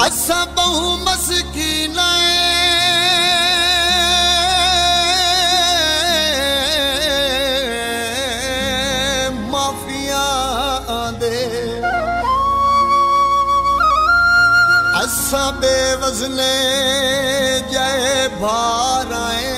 असा बहु मस्कीना माफिया दे असा बेवजने जय भाराए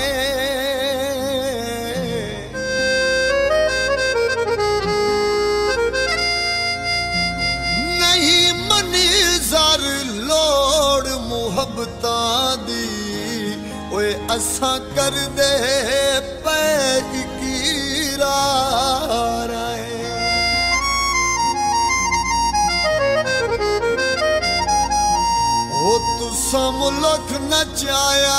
नहीं मनी जर लोड़ मुहब्बता दी ओए असा कर दे पैग की राए ओ तुसा मुल्क नचाया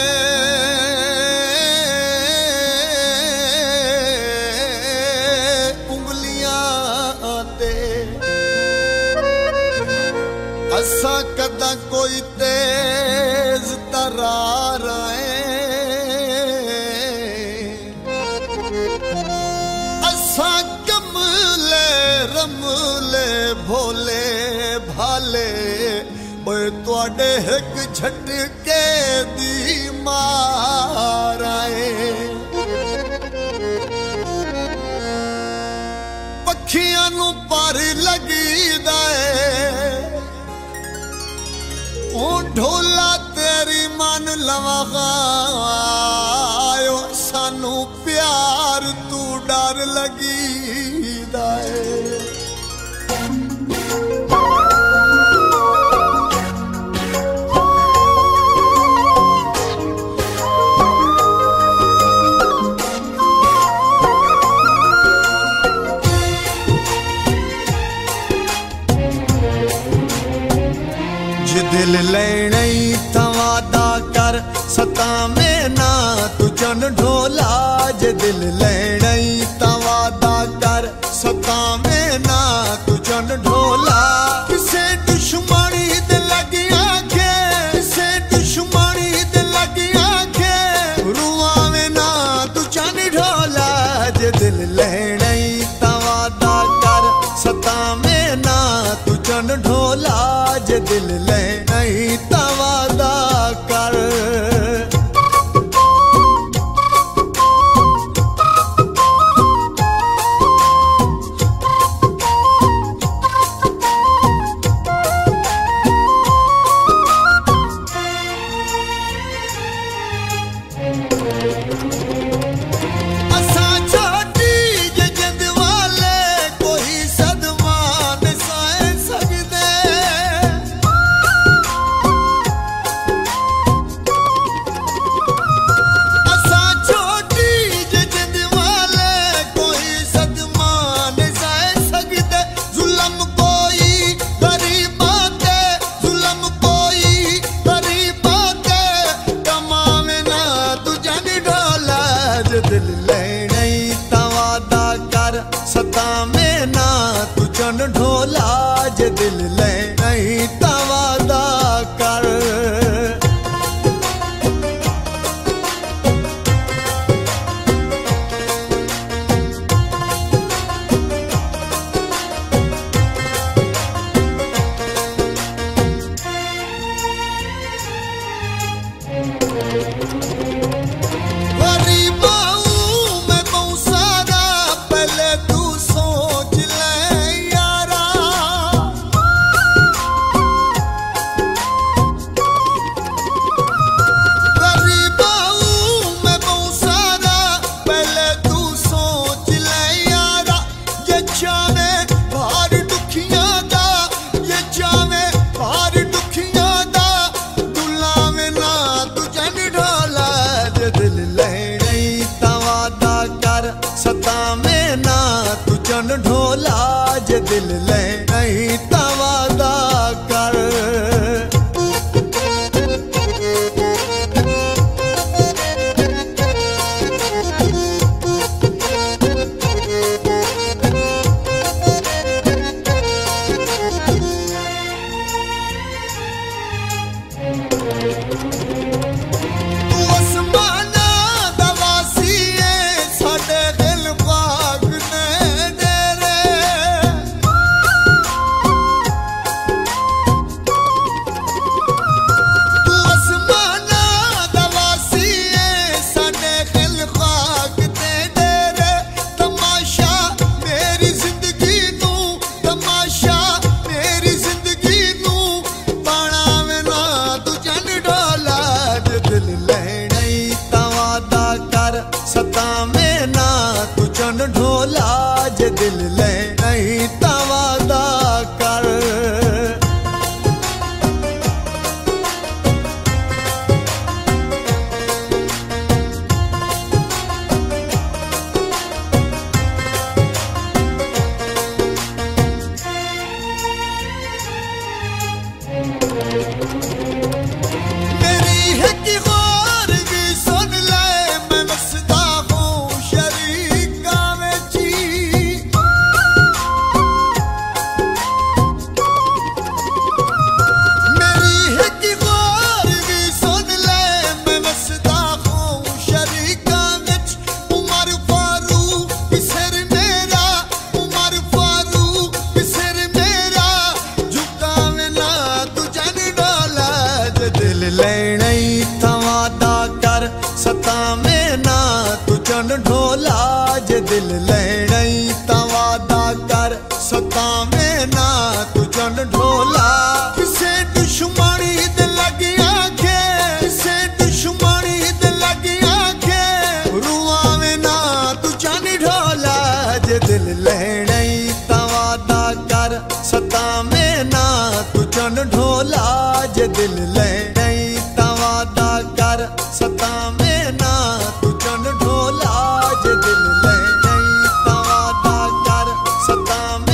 उंगलियां ते असा कदा कोई तेज तरार असा कमले रमले भोले भाले ओए तुआडे एक झटके दी मार पखियां नू पर लगी दाए ओ ढोला तेरी मन लवायो सानू प्यार तू डर लगी दाए दिल लेने तवादा कर सता में ना तू चन ढोला जे दिल लेने तवादा कर सता में ना तू चन ढोला किसे दुश्मनी दे लगी आंखे किसे दुश्मनी दे लगी आंखे रुआ में ना तू चन ढोला जे दिल लेने तवादा कर सता में ना तू चन ढोला जे दिल ले नहीं तवादा कर असा छोटी जे जिंद वाले कोई सदमा न सह सकदे दिल लेने तवादा कर सता में ना तू चन ढोला जे दिल लेने तवादा कर सता में ना तू चन ढोला जे दिल ले नहीं तवादा कर जे दिल ले नहीं ता वादा कर। मेरी है कि गौर भी सुन ले, मैं मसदा हूँ शरीका में जी। मेरी है कि गौर भी सुन ले, मैं मसदा हूँ शरीका में। उमर फारूक सिर मेरा, उमर फारूक सिर मेरा, झुकावे ना तू जन डोला जे दिल लेना ता वादा कर। सतावे ना तू चन ढोला जे दिल लेना ता वादा कर। सतावे ना तू चन ढोला। किसे दुश्मनी दे लगी आखे, किसे दुश्मनी दे लगी आखे, रुआवे ना तू चन ढोला जे दिल लेना ता वादा कर। सतावे ना तू चन ढोला जे दिल लेना ता वादा कर। सतावे ना तू चन ढोला जे दिल लेना ता वादा कर। सतावे